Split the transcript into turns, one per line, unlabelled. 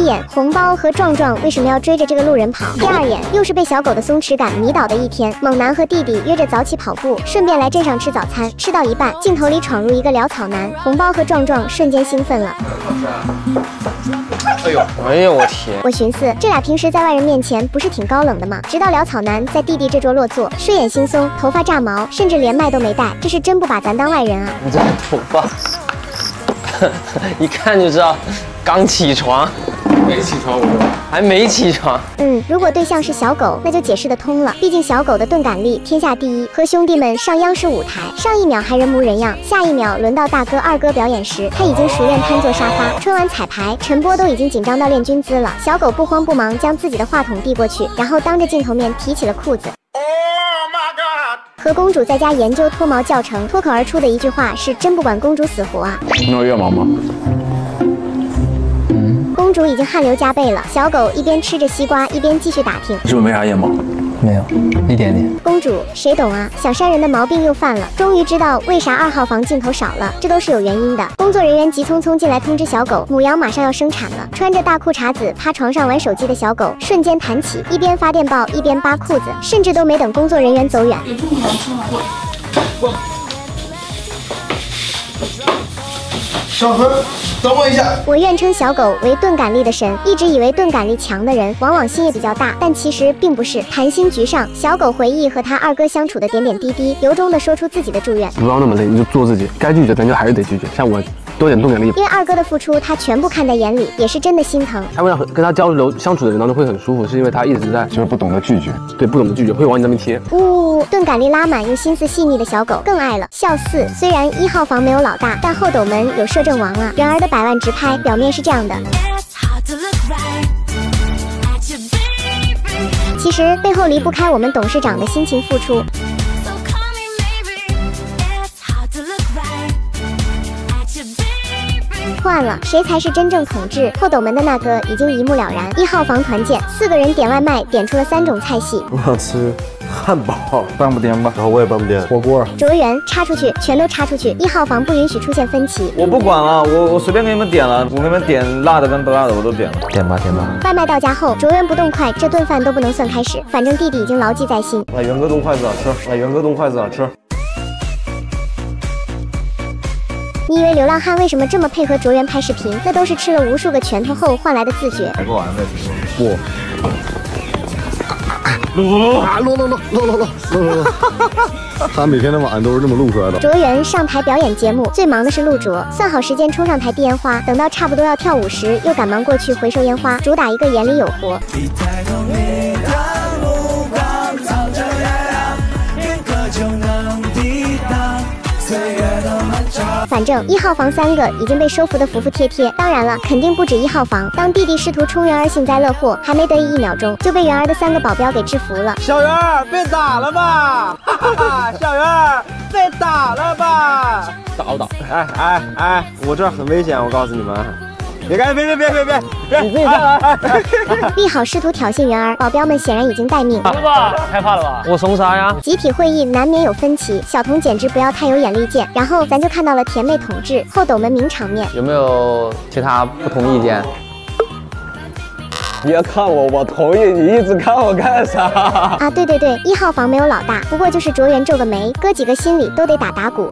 眼，红包和壮壮为什么要追着这个路人跑？第二眼，又是被小狗的松弛感迷倒的一天。猛男和弟弟约着早起跑步，顺便来镇上吃早餐。吃到一半，镜头里闯入一个潦草男，红包和壮壮瞬间兴奋了。
哎呦我天！
我寻思，这俩平时在外人面前不是挺高冷的吗？直到潦草男在弟弟这桌落座，睡眼惺忪，头发炸毛，甚至连麦都没带，这是真不把咱当外人啊！
你这头发，一看就知道刚起床。没起床，我说还没起床。
如果对象是小狗，那就解释得通了。毕竟小狗的钝感力天下第一。和兄弟们上央视舞台，上一秒还人模人样，下一秒轮到大哥二哥表演时，他已经熟练瘫坐沙发。春晚彩排，陈波都已经紧张到练军姿了。小狗不慌不忙将自己的话筒递过去，然后当着镜头面提起了裤子。和公主在家研究脱毛教程，脱口而出的一句话是：真不管公主死活啊！
你有月毛吗？
公主已经汗流浃背了，小狗一边吃着西瓜，一边继续打听：
是不是没啥腋毛？
没有，一点点。
公主，谁懂啊？想杀人的毛病又犯了。终于知道为啥2号房镜头少了，这都是有原因的。工作人员急匆匆进来通知小狗，母羊马上要生产了。穿着大裤衩子趴床上玩手机的小狗瞬间弹起，一边发电报一边扒裤子，甚至都没等工作人员走远。
小何，等我一下。
我愿称小狗为钝感力的神，一直以为钝感力强的人往往心也比较大，但其实并不是。谈心局上，小狗回忆和他二哥相处的点点滴滴，由衷的说出自己的祝愿：
不要那么累，你就做自己，该拒绝咱就还是得拒绝。像我多点钝感力，
因为二哥的付出他全部看在眼里，也是真的心疼。
他会让跟他交流相处的人当中会很舒服，是因为他一直在就是不懂得拒绝，对，不懂得拒绝会往你那边贴。
钝感力拉满又心思细腻的小狗更爱了。笑4，虽然1号房没有老大，但后斗门有摄政王啊。然而的百万直拍表面是这样的，其实背后离不开我们董事长的辛勤付出。破案了，谁才是真正统治后斗门的那个已经一目了然。1号房团建，4个人点外卖，点出了3种菜系。
我想吃汉堡，
半不颠吧，
然后我也半不颠。
火锅。
卓源插出去，全都插出去。1号房不允许出现分歧。
我不管了，我随便给你们点了，我给你们点辣的跟不辣的我都点了。
点吧。
外卖到家后，卓源不动筷，这顿饭都不能算开始，反正弟弟已经牢记在心。
来，元哥动筷子吃，来，元哥动筷子吃。
你以为流浪汉为什么这么配合卓源拍视频？那都是吃了无数个拳头后换来的自觉。
还不完再吃。
录，他每天的晚上都是这么录出来的。
卓源上台表演节目，最忙的是陆卓，算好时间冲上台递烟花，等到差不多要跳舞时，又赶忙过去回收烟花，主打一个眼里有活。反正1号房3个已经被收服的服服帖帖，当然了，肯定不止1号房。当弟弟试图冲元儿幸灾乐祸，还没得意1秒钟，就被元儿的3个保镖给制服了。
小元儿被打了吧？哈哈，小元儿被打了吧？
打！
哎，我这儿很危险，我告诉你们。别，
你自己下来。
利好试图挑衅元儿，保镖们显然已经待命。
了吧？害怕了吧？我怂啥呀？
集体会议难免有分歧，小童简直不要太有眼力见。然后咱就看到了甜妹统治后斗门名场面。
有没有其他不同意见？
别看我同意，你一直看我干啥？
啊，对，1号房没有老大，不过就是卓源皱个眉，哥几个心里都得打鼓。